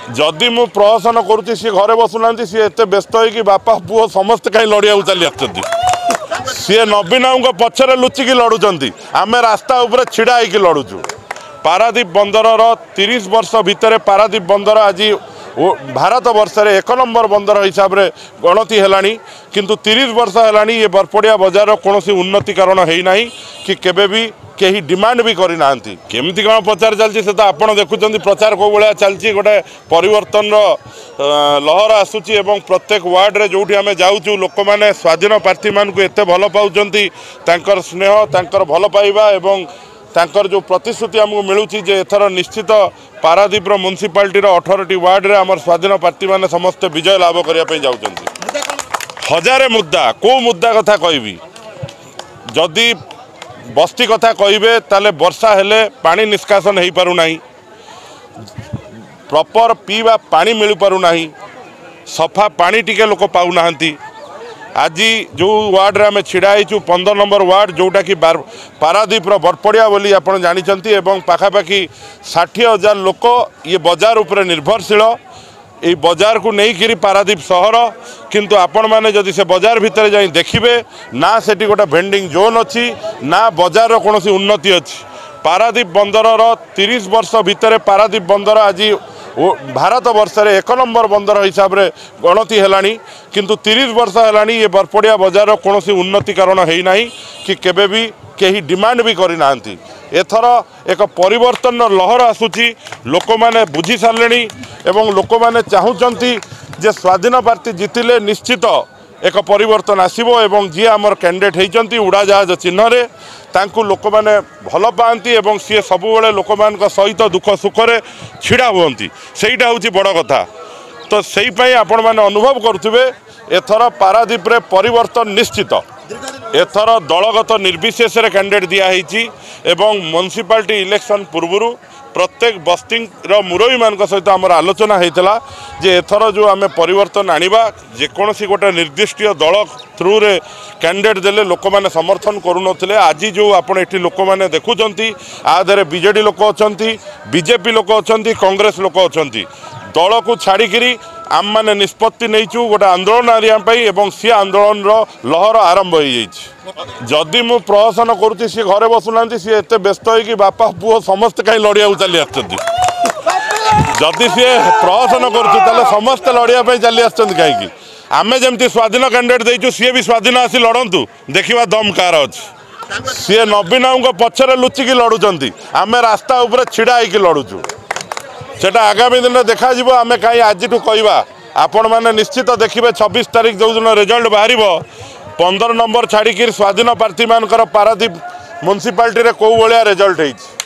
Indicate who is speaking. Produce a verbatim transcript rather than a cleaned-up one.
Speaker 1: जदि मु प्रहसन करुच्ची सी घरे बसुना सी एत व्यस्त हो बापा पुओ समस्त कहीं लड़िया चली आस सी नवीन पछरे लुचिकी लड़ुंट आम रास्ता उपर छिड़ा होगी लड़ुचु। पारादीप बंदर तीस वर्ष भितर पारादीप बंदर आज भारत वर्ष रे एक नंबर बंदर हिसाब से गणति है किंतु तीस वर्ष है ये बरपड़िया बजार कौन उन्नतिकरण होना कि केबे भी कहीं डिमांड भी करना केमती कौन प्रचार चलती से तो आपड़ देखुं प्रचार कौ भाया चलती गोटे परिवर्तन लहर आसूची एवं प्रत्येक वार्ड रे जो आम जाऊँ लोक मैंने स्वाधीन प्रार्थी मान एत भल पाँच स्नेह तांकर भल पाइबा एवं तांकर जो प्रतिश्रुति आमको मिलूँ जे एथर निश्चित पारादीप म्युनिसिपालिटी अठारह टी वार्ड रे आमर स्वाधीन प्रार्थी मैंने समस्त विजय लाभ करने जाऊँ। हजारे मुद्दा को मुद्दा कथा कहबी जदि बस्ती कथा कहे ताले वर्षा हेले पानी निष्कासन हो पारुना प्रॉपर पीवा पानी मिल पारुना सफा पानी टिके लोक पाऊना। आज जो वार्ड रे आम छिड़ाईचु पंद्रह नंबर वार्ड जोटा कि पारादीप बरपड़िया बोली आपड़ जानते एवं पाखापाखि षाठी हजार लोक ये बजार उपर निर्भरशील ये बजार को नहीं पारादीप सहर किंतु आपण मैंने जदि से बजार भितर जाई देखिबे ना सेठी गोटे भेंडिंग जोन अच्छी ना बजार कौन उन्नति अच्छी। पारादीप बंदर तीस वर्ष भितर पारादीप बंदर आज भारत वर्ष रे एक नंबर बंदर हिसाब से गणति है किंतु तीस वर्ष है ये बरपड़िया बजार कौन उन्नतिकरण होना कि केबे भी कहीं डिमांड भी करना। एथर एक परिवर्तन लहर आसूची लोक मैंने बुझी सारे एवं लोक मैंने चाहूँगी जे स्वाधीन प्रार्थी जितिले निश्चित एक परिवर्तन आसबो एवं जी आमर कैंडिडेट होती उड़ाजहाज चिन्ह रे तांकु लोक मैंने भल पाती एवं सी सब लोक मान सहित दुख सुखरे छिड़ा हुंती सेटा हूँ बड़ कथा। तो से आपण मैंने अनुभव करुवे एथर पारादीप रे परिवर्तन निश्चित एथर दलगत निर्विशेष कैंडिडेट दिखाई एवं म्युनिसिपालिटी इलेक्शन पूर्व प्रत्येक बस्ती मुरबी मान सहित आमर आलोचना होता जे एथर जो आम परिवर्तन आनिबा जेकोसी गोटे निर्दिष्ट दल थ्रु रे कैंडिडेट देले लोक मैंने समर्थन करुनथिले। आज जो आपण एठी लोक मैंने देखुचंती आधे बीजेडी लोक अछंती बीजेपी लोक अछंती कांग्रेस लोक अछंती दल को छाड़िकी आम मैंने निष्पत्ति नहींचु गोटे आंदोलन आने एवं सी आंदोलन लहर आरंभ हो जदि मु प्रहसन करुच्ची सी घरे बसुना सी एत व्यस्त हो बापा पुओ समस्त कहीं लड़िया चली आस जदि सी प्रहसन करुच्ची समस्त लड़िया चली आस कहीं आमे जमती स्वाधीन कैंडिडेट देचु सी भी स्वाधीन आसी लड़ू देखा दम कार अच्छी सी नवीन पछरे लुचिकी लड़ुंट आम रास्ता उपर छिड़ा होगी लड़ुचु सेटा आगामी दिन में देखा आम कहीं आज कहवा आपण मैंने निश्चित देखिए छब्बीस तारीख जो दिन रिजल्ट बाहर पंद्रह नंबर छाड़ी स्वाधीन प्रार्थी मान पारादीप म्युनिसिपालिटी रे कौ भाया रिजल्ट होती।